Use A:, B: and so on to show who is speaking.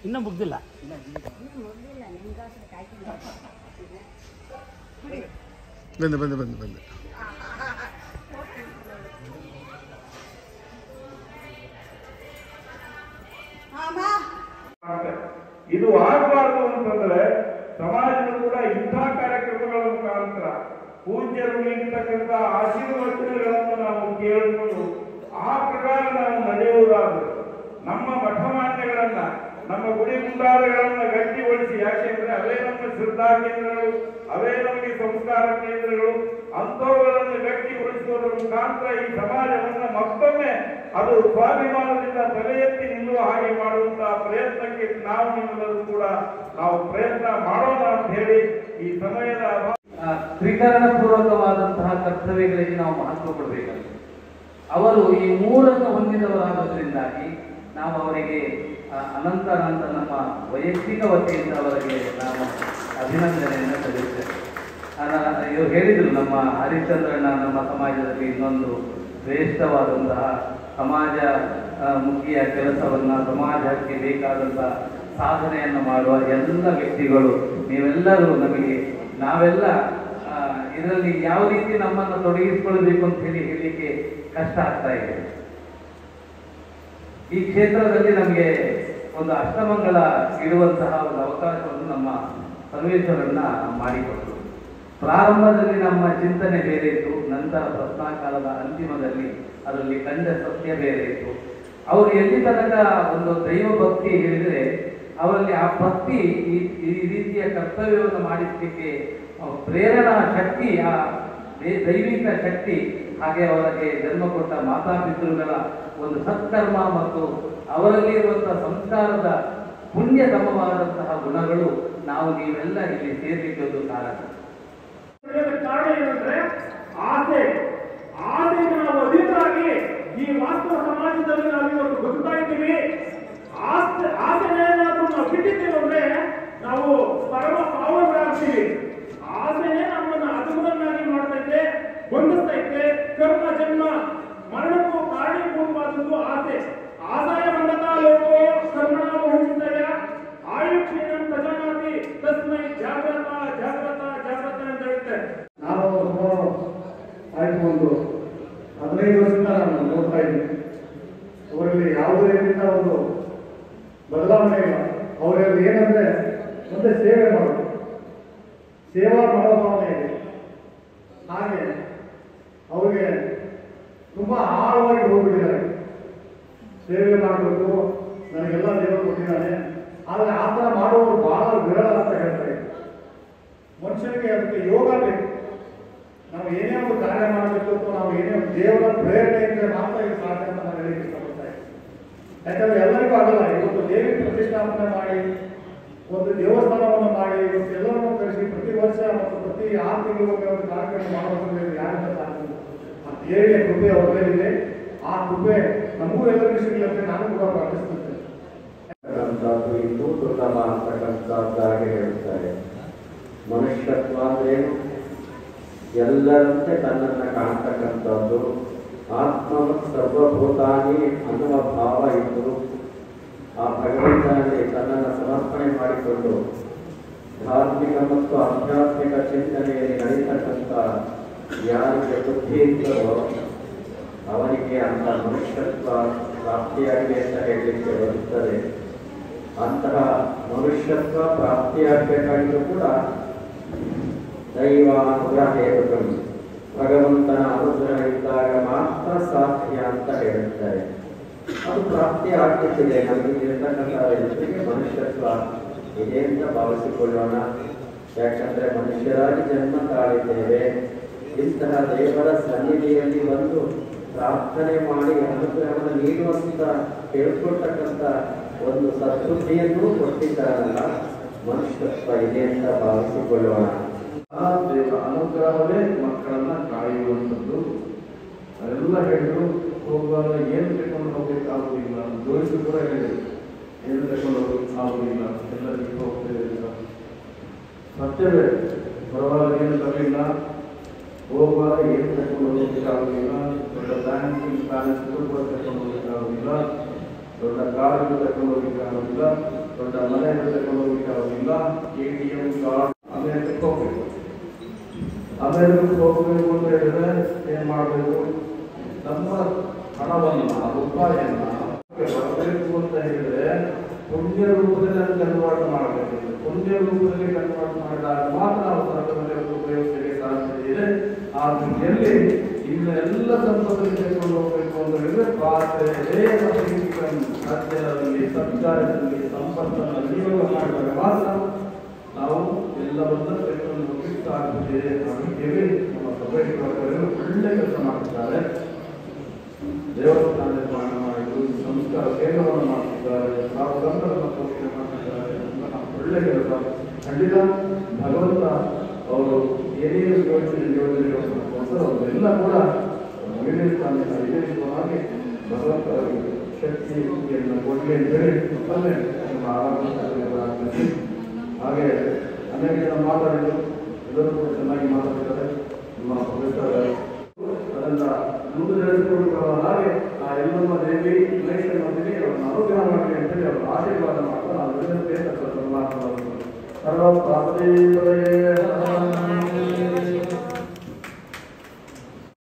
A: ಇನ್ನೂ ಮುಗ್ದಿಲ್ಲ.
B: ಬಂದು ಬಂದು ಬಂದು ಬಂದು
C: ಇದು ಆಗಬಾರ್ದು ಅಂತಂದ್ರೆ ಸಮಾಜದ ಕೂಡ ಇಂಥ ಕಾರ್ಯಕ್ರಮಗಳ ಮುಖಾಂತರ ಪೂಜ್ಯರು ನೀಡತಕ್ಕಂಥ ಆಶೀರ್ವಚನಗಳನ್ನು ನಾವು ಕೇಳಿಕೊಂಡು ಆ ಪ್ರಕಾರ ನಾವು ನಡೆಯುವುದಾದರೆ ನಮ್ಮ ಮಠಮಾನ್ಯಗಳನ್ನ ನಮ್ಮ ಗುಡಿ ಮುಂದಾರಗಳನ್ನ ಗಟ್ಟಿಗೊಳಿಸಿ, ಯಾಕೆಂದ್ರೆ ಅವೇ ನಮ್ಮ ಶ್ರದ್ಧಾ ಕೇಂದ್ರಗಳು, ಅವೇ ನಮಗೆ ಸಂಸ್ಕಾರ ಕೇಂದ್ರಗಳು, ಅಂಥವುಗಳನ್ನು ಗಟ್ಟಿಗೊಳಿಸುವುದರ ಮುಖಾಂತರ ಈ ಸಮಾಜವನ್ನ ಮತ್ತೊಮ್ಮೆ ಅದು ಸ್ವಾಭಿಮಾನದಿಂದ ತಲೆ ಎತ್ತಿ ನಿಲ್ಲುವ ಹಾಗೆ ಮಾಡುವಂತಹ ಪ್ರಯತ್ನಕ್ಕೆ ನಾವು ನಿಮ್ಮೆಲ್ಲರೂ ಕೂಡ ನಾವು ಪ್ರಯತ್ನ ಮಾಡೋಣ ಅಂತ ಹೇಳಿ ಈ ಸಮಯದ
D: ತ್ರಿಕರಣ ಪೂರ್ವಕವಾದಂತಹ ಕರ್ತವ್ಯಗಳಿಗೆ ನಾವು ಮಹತ್ವ ಕೊಡಬೇಕಾಗಿದೆ. ಅವರು ಈ ಮೂರನ್ನು ಹೊಂದಿದವರಾಗೋದ್ರಿಂದಾಗಿ ನಾವು ಅವರಿಗೆ ಅನಂತ ನಮ್ಮ ವೈಯಕ್ತಿಕ ವತಿಯಿಂದ ಅವರಿಗೆ ನಾವು ಅಭಿನಂದನೆಯನ್ನು ಸಲ್ಲಿಸ್ತೇವೆ. ಇವರು ಹೇಳಿದರು, ನಮ್ಮ ಹರಿಶ್ಚಂದ್ರಣ್ಣ ನಮ್ಮ ಸಮಾಜದಲ್ಲಿ ಇನ್ನೊಂದು ಶ್ರೇಷ್ಠವಾದಂತಹ ಸಮಾಜ ಮುಖಿಯ ಕೆಲಸವನ್ನು, ಸಮಾಜಕ್ಕೆ ಬೇಕಾದಂತಹ ಸಾಧನೆಯನ್ನು ಮಾಡುವ ಎಲ್ಲ ವ್ಯಕ್ತಿಗಳು ನೀವೆಲ್ಲರೂ ನಾವೆಲ್ಲ ಇದರಲ್ಲಿ ಯಾವ ರೀತಿ ನಮ್ಮನ್ನು ತೊಡಗಿಸಿಕೊಳ್ಬೇಕು ಅಂತ ಹೇಳಲಿಕ್ಕೆ ಕಷ್ಟ ಆಗ್ತಾ ಇದೆ. ಈ ಕ್ಷೇತ್ರದಲ್ಲಿ ನಮಗೆ ಒಂದು ಅಷ್ಟಮಂಗಲ ಇಡುವಂತಹ ಒಂದು ಅವಕಾಶವನ್ನು ನಮ್ಮ ಸರ್ವೇಶ್ವರನ್ನ ಮಾಡಿಕೊಟ್ಟರು. ಪ್ರಾರಂಭದಲ್ಲಿ ನಮ್ಮ ಚಿಂತನೆ ಬೇರೆ ಇತ್ತು, ನಂತರ ಪ್ರಶ್ನಾಕಾಲದ ಅಂತಿಮದಲ್ಲಿ ಅದರಲ್ಲಿ ಕಂಡ ಸತ್ಯ ಬೇರೆ ಇತ್ತು. ಅವರು ಎಲ್ಲಿ ತನಕ ಒಂದು ದೈವ ಭಕ್ತಿ ಹೇಳಿದರೆ ಅವರಲ್ಲಿ ಆ ಭಕ್ತಿ ಈ ರೀತಿಯ ಕರ್ತವ್ಯವನ್ನು ಮಾಡಿಸಲಿಕ್ಕೆ ಪ್ರೇರಣಾ ಶಕ್ತಿ, ಆ ದೈವಿಕ ಶಕ್ತಿ, ಹಾಗೆ ಅವರಿಗೆ ಜನ್ಮ ಕೊಟ್ಟ ಮಾತಾಪಿತೃಗಳ ಒಂದು ಸತ್ಕರ್ಮ ಮತ್ತು ಅವರಲ್ಲಿ ಇರುವಂತಹ ಸಂಸ್ಕಾರದ ಪುಣ್ಯ ಸಮವಾದಂತಹ ಗುಣಗಳು ನೀವೆಲ್ಲ ಇಲ್ಲಿ ಸೇರ್ಲಿಕ್ಕೆ ಒಂದು ಕಾರಣ.
C: ಕಾರಣ ಏನಂದ್ರೆ ಆಸೆ ನಾವು ಅಧಿಕರಾಗಿ ಈ ವಾಸ್ತವ ಸಮಾಜದಲ್ಲಿ ನಾವು ಇವತ್ತು ಬದುಕ್ತಾ ಇದ್ದೀವಿ. ಆಸೆನೇನಾದ್ರೂ ನಾವು ಬಿಟ್ಟಿದ್ದೇವೆ ಅಂದ್ರೆ ನಾವು ಪರಮ ಪಾವನರಾಗ್ತೀವಿ. ಆಸೆನೇ ನಮ್ಮನ್ನು ಅಧಮರನ್ನಾಗಿ ಮಾಡ್ತೈತೆ, ಬಂಧಿಸ್ತೈತೆ. ಕರ್ಮ ಜನ್ಮ ಮರಣಕ್ಕೂ ಕಾರಣೀಭೂತವಾದದ್ದು ಆಸೆ. ಆದಾಯ ಮಂಡತಾ ಲೋಕೋ ಕರ್ಮಣಾಮ ಹುಂಸಯ ಆಯುಕ್ಷೀಣಂ ಪ್ರಜಾನಾತಿ ತಸ್ಮೈ ಜಾಗ್ರತ ಜಾಗ್ರತ ಜಾಗ್ರತ ಅಂತ ಹೇಳುತ್ತೆ.
E: ನಾವು ಆಯ್ತು ಒಂದು 15 ವರ್ಷದಿಂದ ನಾನು ನೋಡ್ತಾ ಇದ್ದೀನಿ. ಅವರಲ್ಲಿ ಯಾವುದೇ ರೀತಿಯ ಒಂದು ಬದಲಾವಣೆ ಇಲ್ಲ. ಅವರಲ್ಲಿ ಏನಂದ್ರೆ ಮತ್ತೆ ಸೇವೆ ಮಾಡೋದು, ಸೇವಾ ಮನೋಭಾವನೆ ಇದೆ. ಹಾಗೆ ಅವರಿಗೆ ತುಂಬಾ ಆಳವಾಗಿ ಹೋಗ್ಬಿಟ್ಟಿದ್ದಾರೆ. ಸೇವೆ ಮಾಡಬೇಕು, ನನಗೆಲ್ಲ ದೇವರು ಕೊಟ್ಟಿದ್ದಾನೆ. ಆದರೆ ಆ ಥರ ಮಾಡುವವರು ಬಹಳ ವಿರಳ ಅಂತ ಹೇಳ್ತಾರೆ. ಮನುಷ್ಯನಿಗೆ ಅದಕ್ಕೆ ಯೋಗ ಬೇಕು. ನಾವು ಏನೇ ಒಂದು ಕಾರ್ಯ ಮಾಡಬೇಕು ಅಥವಾ ನಾವು ಏನೇ ಒಂದು ದೇವರ ಪ್ರೇರಣೆ ಇದ್ದರೆ ಮಾತ್ರ ಇದು ಸಾಧ್ಯ ಅಂತ ನಾನು ಹೇಳಲಿಕ್ಕೆ ಇಷ್ಟಪಡ್ತಾ ಇದ್ದೀನಿ. ಯಾಕಂದ್ರೆ ಎಲ್ಲರಿಗೂ ಆಗಲ್ಲ. ಇವತ್ತು ದೇವಿ ಪ್ರತಿಷ್ಠಾಪನೆ ಮಾಡಿ, ಒಂದು ದೇವಸ್ಥಾನವನ್ನು ಮಾಡಿ, ಇವತ್ತು ಎಲ್ಲರನ್ನು ಕರೆಸಿ ಪ್ರತಿ ವರ್ಷ ಮತ್ತು ಪ್ರತಿ 6 ತಿಂಗಳಿಗೆ ಒಂದು ಕಾರ್ಯಕ್ರಮ ಮಾಡೋದ್ರಲ್ಲಿ ಯಾರಿಂದ ಸಾಧ್ಯ? ಆ ದೇವಿಯ ಕೃಪೆ ಅವರ ಮೇಲಿದೆ. ಆ ಕೃಪೆ ನಮಗೂ ಎಲ್ಲರಿಗೂ ಸಿಗಲಿಕ್ಕೆ ನಾನು ಕೂಡ ಪ್ರಾರ್ಥಿಸುತ್ತೇನೆ.
F: ಇನ್ನೂ ದುರ್ಲಭ ಅಂತಕ್ಕಂಥದ್ದಾಗಿ ಹೇಳ್ತಾರೆ. ಮನುಷ್ಯತ್ವ ಅಂದ್ರೇನು? ಎಲ್ಲರಂತೆ ತನ್ನನ್ನು ಕಾಣ್ತಕ್ಕಂಥದ್ದು, ಆತ್ಮವತ್ ಸರ್ವಭೂತಾನಿ ಅನ್ನುವ ಭಾವ ಇದ್ದು ಆ ಭಗವಂತನಲ್ಲಿ ತನ್ನನ್ನು ಸಮರ್ಪಣೆ ಮಾಡಿಕೊಂಡು ಧಾರ್ಮಿಕ ಮತ್ತು ಆಧ್ಯಾತ್ಮಿಕ ಚಿಂತನೆಯಲ್ಲಿ ನಡೀತಕ್ಕಂಥ ಯಾರಿಗೆ ಬುದ್ಧಿ ಇದ್ದರೋ ಅವನಿಗೆ ಅಂತ ಮನುಷ್ಯತ್ವ ಪ್ರಾಪ್ತಿಯಾಗಿದೆ ಅಂತ ಹೇಳಲಿಕ್ಕೆ ಬರುತ್ತದೆ. ಅಂತಹ ಮನುಷ್ಯತ್ವ ಪ್ರಾಪ್ತಿಯಾಗಬೇಕಾಗಿದ್ದು ಕೂಡ ದೈವ ಅನುಗ್ರಹ ಹೇಳುತ್ತದೆ. ಭಗವಂತನ ಅನುಗ್ರಹ ಇದ್ದಾಗ ಮಾತ್ರ ಸಾಧ್ಯ ಅಂತ ಹೇಳುತ್ತಾರೆ. ಅದು ಪ್ರಾಪ್ತಿ ಆಗ್ತಿದೆ. ನಮಗೆ ಇರತಕ್ಕಂಥ ಎದುರಿಗೆ ಮನುಷ್ಯತ್ವ ಇದೆ ಅಂತ ಭಾವಿಸಿಕೊಳ್ಳೋಣ. ಯಾಕಂದ್ರೆ ಮನುಷ್ಯರಾಗಿ ಜನ್ಮ ತಾಳಿದ್ದೇವೆ. ಇಂತಹ ದೇವರ ಸನ್ನಿಧಿಯಲ್ಲಿ ಬಂದು ಪ್ರಾರ್ಥನೆ ಮಾಡಿ ಅನುಗ್ರಹವನ್ನು ನೀಡುವಂತ ಹೇಳ್ಕೊಳ್ತಕ್ಕಂಥ ಒಂದು ಸದ್ಬುದ್ಧಿಯನ್ನು ಕೊಟ್ಟಿದ್ದಾರಲ್ಲ, ಮನುಷ್ಯತ್ವ ಇದೆ ಅಂತ ಭಾವಿಸಿಕೊಳ್ಳೋಣ.
E: ಆ ದೇವರ ಅನುಗ್ರಹವೇ ಮಕ್ಕಳನ್ನ ಕಾಯುವಂಥದ್ದು. ಅದೆಲ್ಲ ಹೇಳಿದ್ರು. ಹೋಗುವಾಗ ಏನು ತಗೊಂಡು ಹೋಗ್ಬೇಕಾಗುವುದಿಲ್ಲ, ಜೋಡಿಸಿ ಕೂಡ ಹೇಳಿದ್ರು, ಏನು ತಗೊಂಡು ಹೋಗ್ಲಿಕ್ಕಾಗುವುದಿಲ್ಲ, ಎಲ್ಲರಿಗೂ ಹೋಗ್ತಿರಲಿಲ್ಲ. ಸತ್ಯವೇ, ಬರುವಾಗ ಏನು ತರಲಿಲ್ಲ, ಹೋಗುವಾಗ ಏನು ತಗೊಂಡು ಹೋಗ್ಲಿಕ್ಕಾಗುವುದಿಲ್ಲ, ದೊಡ್ಡ ಬ್ಯಾಂಕಿಂಗ್ ಬ್ಯಾಲೆನ್ಸ್ ಕೂಡ ತಗೊಂಡು ಹೋಗ್ಲಿಕ್ಕಾಗುವುದಿಲ್ಲ, ದೊಡ್ಡ ಕಾರು ತಗೊಂಡು ಹೋಗ್ಲಿಕ್ಕಾಗುವುದಿಲ್ಲ. ದೊಡ್ಡ ಮನೆ ತಗೊಂಡು ಹೋಗ್ಲಿಕ್ಕೆ ಆಗೋದಿಲ್ಲ. ATM ಕಾರ್ಡ್ ಅಮೆರಿಕಕ್ಕೆ ಹೋಗ್ಬೇಕು. ಅಮೆರಿಕಕ್ಕೆ ಹೋಗಬೇಕು ಅಂತ ಹೇಳಿದ್ರೆ ಏನ್ ಮಾಡಬೇಕು? ನಮ್ಮ ಹಣವನ್ನ ರೂಪಾಯಿಯನ್ನ ಬರಬೇಕು ಅಂತ ಹೇಳಿದ್ರೆ ಪುಣ್ಯ ರೂಪದಲ್ಲಿ ಅದು ಕನ್ವರ್ಟ್ ಮಾಡಬೇಕು. ಪುಣ್ಯ ರೂಪದಲ್ಲಿ ಕನ್ವರ್ಟ್ ಮಾಡಿದಾಗ ಮಾತ್ರ ನಾವು ಸರ್ಕಾರದ ಉಪಯೋಗಿಸಲಿಕ್ಕೆ ಸಾಧ್ಯ ಇದೆ. ಆ ರೀತಿಯಲ್ಲಿ ಇನ್ನು ಎಲ್ಲ ಸಂಪತ್ತನ್ನು ತೆಗೆದುಕೊಂಡು ಹೋಗಬೇಕು ಅಂತ ಹೇಳಿದ್ರೆ ರಾಜ್ಯದಲ್ಲಿ ಸರ್ಕಾರದಲ್ಲಿ ಸಂಪತ್ತನ್ನು ವಿನಿಯೋಗ ಮಾಡಿದಾಗ ಮಾತ್ರ ನಾವು ಎಲ್ಲವನ್ನ ತೆಗೆದುಕೊಂಡು ಹೋಗಲಿಕ್ಕೆ ಸಾಧ್ಯ ಇದೆ. ಆ ರೀತಿಯಲ್ಲಿ ನಮ್ಮ ಸಭೆಗಳು ಒಳ್ಳೆ ಕೆಲಸ ಮಾಡ್ತಿದ್ದಾರೆ. ದೇವಸ್ಥಾನ ನಿರ್ಮಾಣ ಮಾಡಿದ್ದು, ಸಂಸ್ಕಾರ ಕೇಂದ್ರವನ್ನು ಮಾಡ್ತಿದ್ದಾರೆ, ಸಂದರ್ಭ ಮಾಡ್ತಿದ್ದಾರೆ. ಒಳ್ಳೆ ಕೆಲಸ. ಖಂಡಿತ ಭಗವಂತ ಅವರು ಏನೇನು ಯೋಜನೆಗಳು ಅವರೆಲ್ಲ ಕೂಡ ಈಡೇರಿಸ್ತಾನೆ. ಈಡೇರಿಸುವ ಭಗವಂತ ಶಕ್ತಿಯನ್ನು ಕೊಡಲಿ ಅಂತೇಳಿ ಮತ್ತೊಮ್ಮೆ ನಮ್ಮ ಆರಾಧನೆ. ಹಾಗೆ ಅನೇಕ ಜನ ಮಾತಾಡಿದ್ರು, ಎಲ್ಲರೂ ಕೂಡ ಚೆನ್ನಾಗಿ ಮಾತಾಡಿದ್ದಾರೆ. ನಮ್ಮ ಪ್ರೊಫೆಸರ್ ಅದನ್ನ ಮುಂದೆ ನಡೆಸಿಕೊಂಡು ಹಾಗೆ ಆ ಎಲ್ಲಮ್ಮ ದೇವಿ ಗಣೇಶನೊಂದಿಗೆ ಅವರನ್ನು ಅನುಗ್ರಹ ಮಾಡಲಿ ಅಂತೇಳಿ ಅವರ ಆಶೀರ್ವಾದ ಮಾಡ್ತಾ ನಾವು ವಿನಂತಿ ಮಾತನಾಡುವುದು. ಸರ್ವ ಪ್ರಾಪ್ತಿ